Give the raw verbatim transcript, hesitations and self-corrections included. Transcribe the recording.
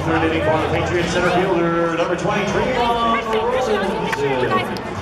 third inning for the Patriots center fielder, number twenty-three, Trayvon Robinson.